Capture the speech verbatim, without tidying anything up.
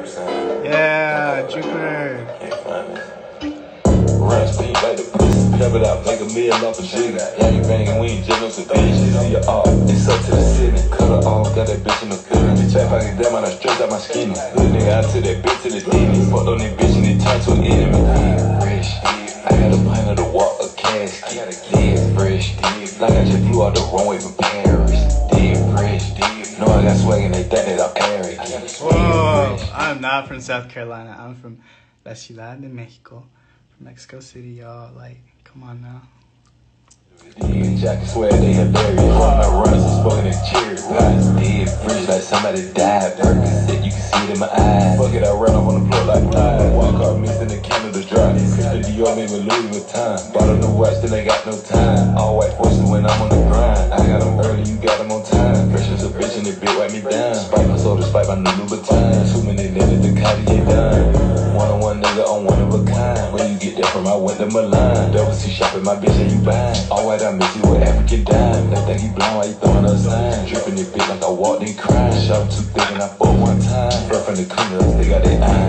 I'm saying? Yeah, Jupiter. Can't find it. Run speed like the pussy, pep it out, make a meal off a jigger. Yeah, you bangin', we ain't jiggling, so bitch, you see your off. It's up to the ceiling, cut her off, got that bitch in the feeling. Bitch, if I get down, I straight out my skinny. Hood nigga out to that bitch to the demon. Fucked on that bitch and it turned to an enemy. Fresh, I got a pint of the walk, a casket. Dead fresh, like I just flew out the runway from Paris. Dead fresh, know I got swag and they think that I'm arrogant. Whoa, I'm not from South Carolina. I'm from La Ciudad de Mexico. From Mexico City, y'all. Like, come on now. Jacket swear they hilarious. My runners are smoking and cherry pies. Dead fresh like somebody died. Percocet, you can see it in my eyes. Fuck it, I run off on the floor like flies. Walk out missing the Canada dry. Christian Dior made me Louis Vuitton. Bought a new watch, then I got no time. All white forces when I'm on the grind. I got them early, you got them on time. Fresh as a bitch and the bit wipe me down. Spike my soul to spike my new Louboutin. Too many niggas, the Cartier done. One on one nigga on one of a kind. Where you get that from? I went to Milan. Double C shopping, my bitch and you buying. All white, I miss you with African dime. That thing he blowing while you throwing up sign. Dripping it big like I walked in crime. Shot too thick and I fought one time. Bro from the cleaners, they got their eyes.